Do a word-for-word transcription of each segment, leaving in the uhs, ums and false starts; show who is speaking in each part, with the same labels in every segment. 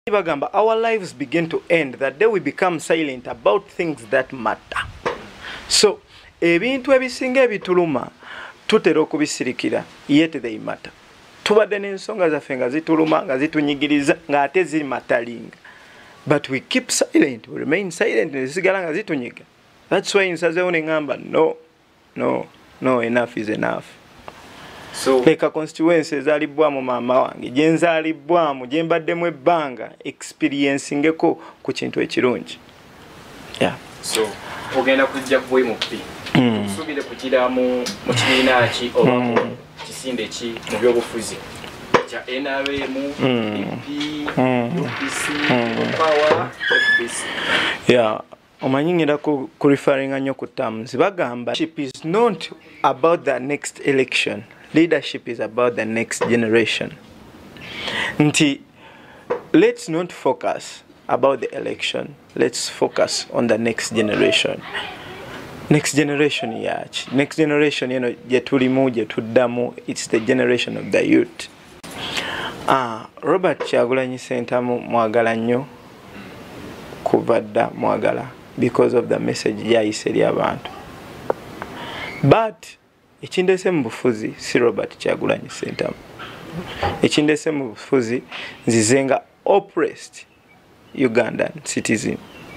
Speaker 1: bagamba our lives begin to end that day we become silent about things that matter. So ebintu ebisinga ebituluma tutera okubisirikira yet they matter. Tubadde n'ensonga zaffe nga zituluma nga zitunyigiriza nga ate ziri matalinga, but we keep silent, we remain silent nezisigala nga zitunyiga. That's why nsazeewo ne ngamba no no no enough is enough. So leka constituency ezaalibwamu maama wange gye nzaalibwamu gye mbaddemu ebbanga experiencingeko ku kintu ekirungi. Yeah.
Speaker 2: So ogenda kujja ku M P tusuubire kugira mu mu kibiina ki oba mu kisinde ki mu byobufuzi kya N R M, E P, U P C, Power, F B C.
Speaker 1: Yeah. Omanyiŋŋira ku referring nnyo ku terms bagamba leadership is not about the next election. Leadership is about the next generation. Nti, let's not focus about the election. Let's focus on the next generation. Next generation yachi. Next generation, you know, jetulimu, jetuddamu. It's the generation of the youth. Ah, Robert Kyagulanyi Ssentamu mwagala nnyo kubadda mwagala because of the message yayise eri abantu. But ekindese mu bufuzi si Robert Kyagulanyi Ssentamu. Ekindese mu bufuzi nzizenga oppressed Ugandan citizen.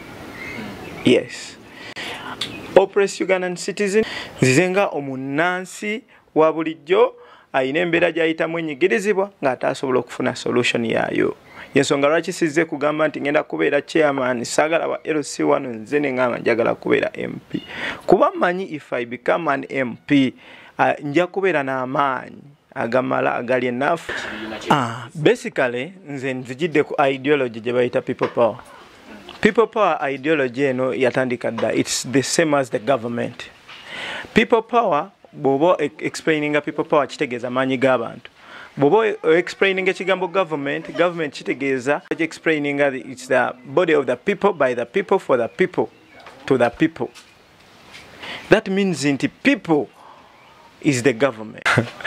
Speaker 1: Yes. Oppressed Ugandan citizen nzizenga omunansi wa bulijjo ayina embeera gy'ayitamu enyigirizibwa ng'ataasobola okufuna solution yaayo. Yensonga lwaki sizze kugamba nti ngenda kubeera chairman saagala wa L C one nze ne ngamba njagala kubeera M P. Kuba manyi if I become an M P uh, nja kubeera n'amaanyi agamala agali enough. Ah, basically nze nzijidde ku ideology gye bayita people power. People power ideology eno yatandika dda. It's the same as the government. People power bobo explaining people power kitegeeza maanyi g'abantu. Bobo explaining ekigambo government, government kitegeeza explaining it's the body of the people, by the people, for the people, to the people. That means inti people is the government.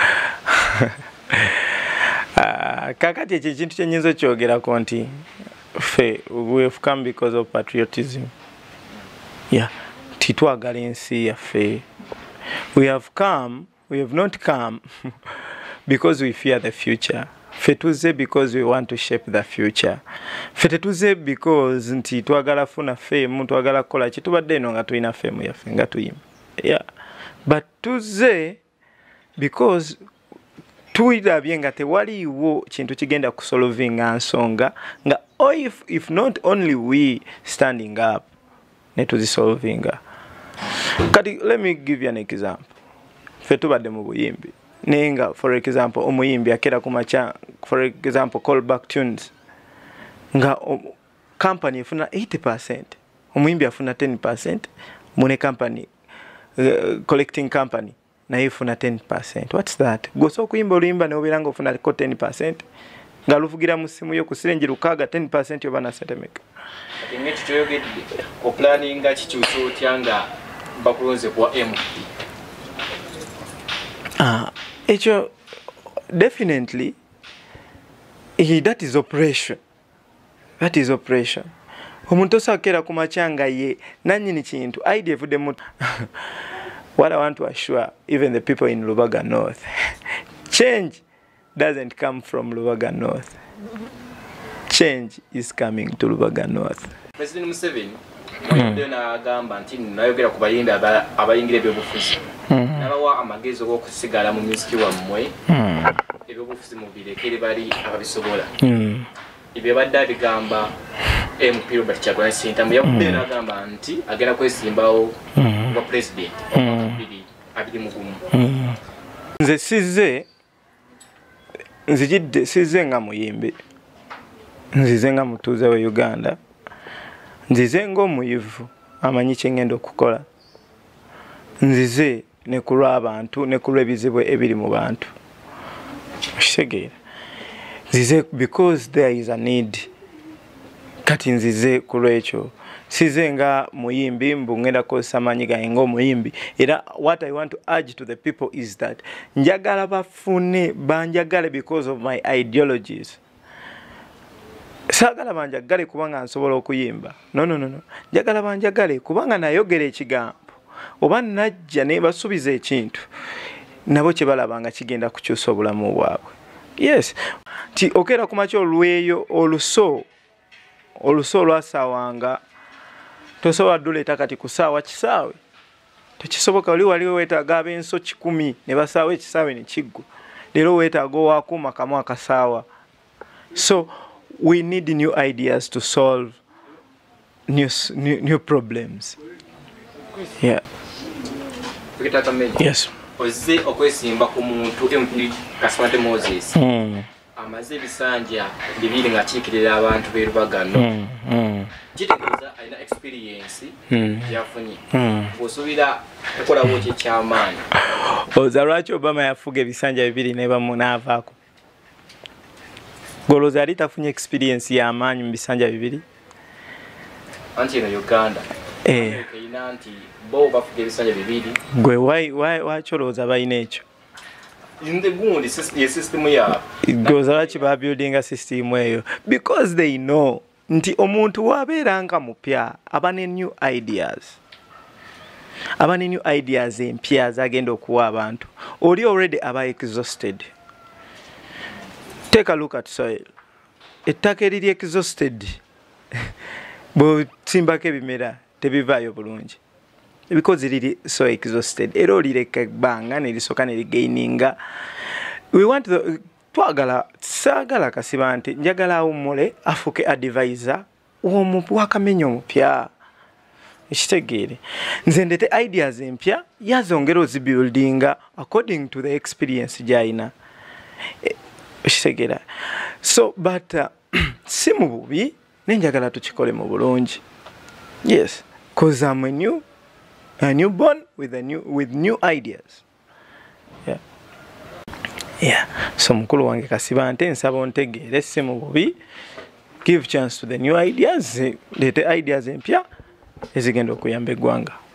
Speaker 1: uh, kakati ekyo kintu kyenyinza okyogerako nti fe we have come because of patriotism. Yeah, titwagala ensi yaffe. We have come, we have not come because we fear the future. Fetuze because we want to shape the future. Fetuze because nti twagala funa fame, twagala kola ki tubadde eno nga tulina fame yaffe nga tuyimba. Yeah. But tuze because tuirabye nga tewaliwo kintu kigenda kusolvinga nsonga nga oh, if, if not only we standing up ne tuzisolvinga. Kati let me give you an example. Fetubadde mu buyimbi. Nenga, for example, omuyimbi akera kumacha, for example, callback tunes. Nga um, company ifuna eighty percent. Omuyimbi afuna ten percent. Mune company, uh, collecting company, na ifuna ten percent. What's that? Goso kuyimba oluyimba ne obiranga ofuna ko ten percent. Nga luvugira mu simu yo kusirenji lukaga ten percent yobana setemeka.
Speaker 2: Ati ngeti choyogedde o planning nga kikyuso tyanga bakulonze kwa M P.
Speaker 1: Ah, echo definitely he, that is operation. That is operation. Omuntu osakera kumachanga ye nanyini kintu idea vude mutu. What I want to assure even the people in Lubaga North, change doesn't come from Lubaga North. Change is coming to Lubaga North.
Speaker 2: President Museveni mwende na gamba nti nayogera ku bayimbi abayingira ebyobufuzi. Nabawa amagezi okusigala mu music wammwe. Ebyobufuzi mu birekere bali ababisobola. Ibyo badda bigamba M P Robert Kyagulanyi Ssentamu yabudde n'agamba nti agenda kwesimbawo nga president abiri abiri mugumu.
Speaker 1: Nze sizze nzijidde sizze nga muyimbi. Nzize nga mutuuze we Uganda. Nzize ng'omuyivu amanyi kye ngenda okukola. Nzize ne kulwa abantu ne kulwa ebizibu ebiri mu bantu. Kitegeera. Nzize because there is a need. Kati nzize kulwa ekyo. Size nga muyimbi mbu ngenda kukozesa amaanyi gange ng'omuyimbi. Era what I want to urge to the people is that njagala bafune banjagale because of my ideologies. saagala banjagale kubanga nsobola okuyimba. No, no, no, no. Njagala banjagale kubanga nayogera ekigambo. Oba najja ne basubiza ekintu. Nabo kye balabanga kigenda kukyusa obulamu bwabwe. Yes. Ti okera kumakyo olweyo oluso. Oluso lwasawanga. Tosobola duleta kati kusaawa kisaawe. Tekisoboka oli waliwo weetaaga ab'enso kikumi ne basaawa ekisaawe ne kiggwa. Leero weetaaga owakuuma kamu akasaawa. So we need new ideas to solve new new, new problems. Yeah. Yes.
Speaker 2: Oze okwesimba ku muntu M P Kaswante Moses.
Speaker 1: Mm.
Speaker 2: Amaze ebisanja bibiri nga kiikirira abantu b'erubagano.
Speaker 1: Mm. Mm.
Speaker 2: Kitegeeza alina experience
Speaker 1: Mm.
Speaker 2: yafunye.
Speaker 1: Mm.
Speaker 2: Osuubira okukola bw'ekyo ekyamaanyi.
Speaker 1: Oza lwaki Obama yafuga ebisanja bibiri ne bamu n'avaako? Goloza ali tafunye experience y'amaanyi mu bisanja bibiri?
Speaker 2: Anti eno Uganda.
Speaker 1: Eh.
Speaker 2: Kayina nti bo bafuga ebisanja bibiri.
Speaker 1: Gwe why why wakyolooza balina ekyo?
Speaker 2: Inde gundi ye system ya.
Speaker 1: Goloza lwaki ba building a system eyo? Because they know nti omuntu wabeera nga mupya aba ne new ideas. Aba ne new ideas empya zagenda okuwa abantu. Oli already aba exhausted. Take a look at soil. Ettaka eriri exhausted. Bo timbako ebimera tebivaayo bulungi. Because it is so exhausted. Era olireka ebbanga ne lisoka ne ligaininga. We want the twagala saagala kasiba nti njagala awummule afuke advisor omuntu wakamenya omupya. Ekitegeere. Nze ndete ideas empya yazongera ozibuildinga according to the experience gy'alina. Ekitegeera. So but uh, si mu bubi nenjagala tukikole mu bulungi. Yes, because I'm a new a newborn with a new with new ideas. Yeah. Yeah. So mukulu wange kasiba nte nsaba ontegeere si mu bubi. Give chance to the new ideas. Lete ideas empya ezigenda okuyamba eggwanga.